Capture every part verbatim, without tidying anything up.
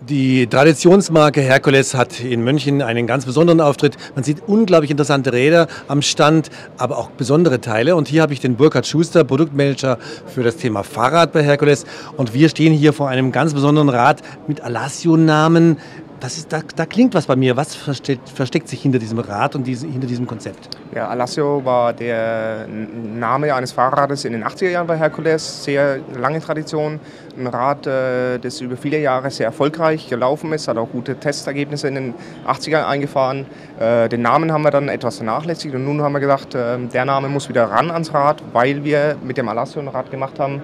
Die Traditionsmarke Hercules hat in München einen ganz besonderen Auftritt. Man sieht unglaublich interessante Räder am Stand, aber auch besondere Teile. Und hier habe ich den Burkhard Schuster, Produktmanager für das Thema Fahrrad bei Hercules. Und wir stehen hier vor einem ganz besonderen Rad mit Alassio-Namen. Das ist, da, da klingt was bei mir. Was versteckt, versteckt sich hinter diesem Rad und diese, hinter diesem Konzept? Ja, Alassio war der Name eines Fahrrades in den achtziger Jahren bei Hercules. Sehr lange Tradition. Ein Rad, das über viele Jahre sehr erfolgreich gelaufen ist, hat auch gute Testergebnisse in den achtzigern eingefahren. Den Namen haben wir dann etwas vernachlässigt und nun haben wir gesagt, der Name muss wieder ran ans Rad, weil wir mit dem Alassio ein Rad gemacht haben,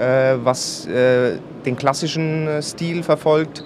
was den klassischen Stil verfolgt.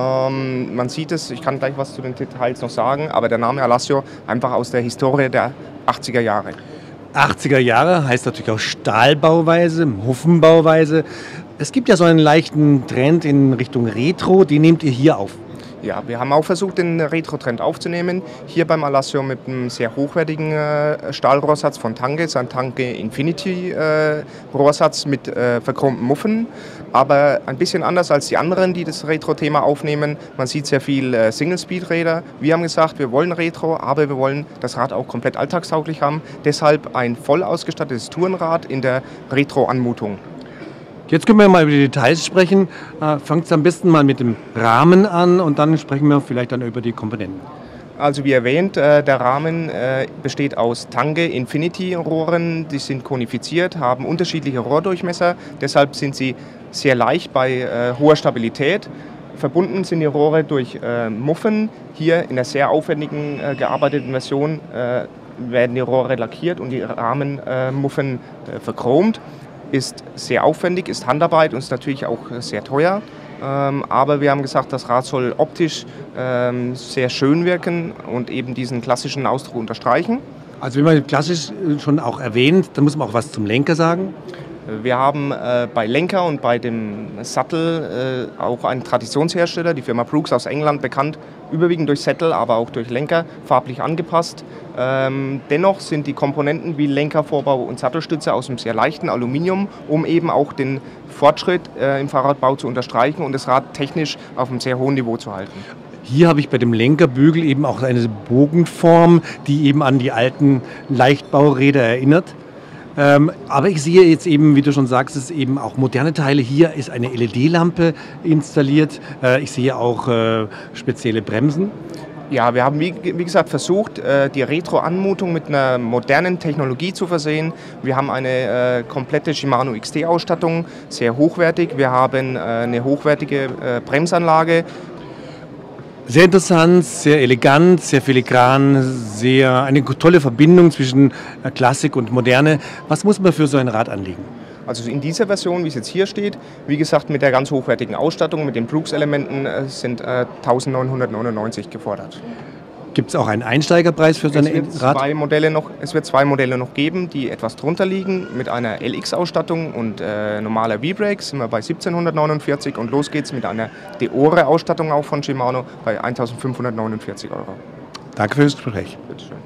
Ähm, man sieht es, ich kann gleich was zu den Details noch sagen, aber der Name Alassio einfach aus der Historie der achtziger Jahre. achtziger Jahre heißt natürlich auch Stahlbauweise, Muffenbauweise. Es gibt ja so einen leichten Trend in Richtung Retro, den nehmt ihr hier auf. Ja, wir haben auch versucht, den Retro-Trend aufzunehmen. Hier beim Alassio mit einem sehr hochwertigen äh, Stahlrohrsatz von Tange, sein Tange Infinity äh, Rohrsatz mit äh, verchromten Muffen. Aber ein bisschen anders als die anderen, die das Retro-Thema aufnehmen. Man sieht sehr viel äh, Single-Speed-Räder. Wir haben gesagt, wir wollen Retro, aber wir wollen das Rad auch komplett alltagstauglich haben. Deshalb ein voll ausgestattetes Tourenrad in der Retro-Anmutung. Jetzt können wir mal über die Details sprechen. Äh, Fangt es am besten mal mit dem Rahmen an und dann sprechen wir vielleicht dann über die Komponenten. Also wie erwähnt, äh, der Rahmen äh, besteht aus Tange Infinity Rohren. Die sind konifiziert, haben unterschiedliche Rohrdurchmesser. Deshalb sind sie sehr leicht bei äh, hoher Stabilität. Verbunden sind die Rohre durch äh, Muffen. Hier in der sehr aufwendigen äh, gearbeiteten Version äh, werden die Rohre lackiert und die Rahmenmuffen äh, verchromt. Ist sehr aufwendig, ist Handarbeit und ist natürlich auch sehr teuer. Ähm, aber wir haben gesagt, das Rad soll optisch ähm, sehr schön wirken und eben diesen klassischen Ausdruck unterstreichen. Also wenn man klassisch schon auch erwähnt, dann muss man auch was zum Lenker sagen. Wir haben äh, bei Lenker und bei dem Sattel äh, auch einen Traditionshersteller, die Firma Brooks aus England, bekannt, überwiegend durch Sättel, aber auch durch Lenker, farblich angepasst. Ähm, dennoch sind die Komponenten wie Lenkervorbau und Sattelstütze aus einem sehr leichten Aluminium, um eben auch den Fortschritt äh, im Fahrradbau zu unterstreichen und das Rad technisch auf einem sehr hohen Niveau zu halten. Hier habe ich bei dem Lenkerbügel eben auch eine Bogenform, die eben an die alten Leichtbauräder erinnert. Ähm, aber ich sehe jetzt eben, wie du schon sagst, es ist eben auch moderne Teile. Hier ist eine L E D-Lampe installiert. Äh, ich sehe auch äh, spezielle Bremsen. Ja, wir haben wie, wie gesagt versucht, äh, die Retro-Anmutung mit einer modernen Technologie zu versehen. Wir haben eine äh, komplette Shimano X T-Ausstattung, sehr hochwertig. Wir haben äh, eine hochwertige äh, Bremsanlage. Sehr interessant, sehr elegant, sehr filigran, sehr eine tolle Verbindung zwischen Klassik und Moderne. Was muss man für so ein Rad anlegen? Also in dieser Version, wie es jetzt hier steht, wie gesagt mit der ganz hochwertigen Ausstattung, mit den Brooks-Elementen, äh, sind äh, eintausendneunhundertneunundneunzig gefordert. Gibt es auch einen Einsteigerpreis für so ein es wird Rad? Zwei Modelle noch, es wird zwei Modelle noch geben, die etwas drunter liegen. Mit einer L X-Ausstattung und äh, normaler V-Brake sind wir bei siebzehnhundertneunundvierzig und los geht's mit einer Deore-Ausstattung auch von Shimano bei eintausendfünfhundertneunundvierzig Euro. Danke für das Gespräch. Bitte schön.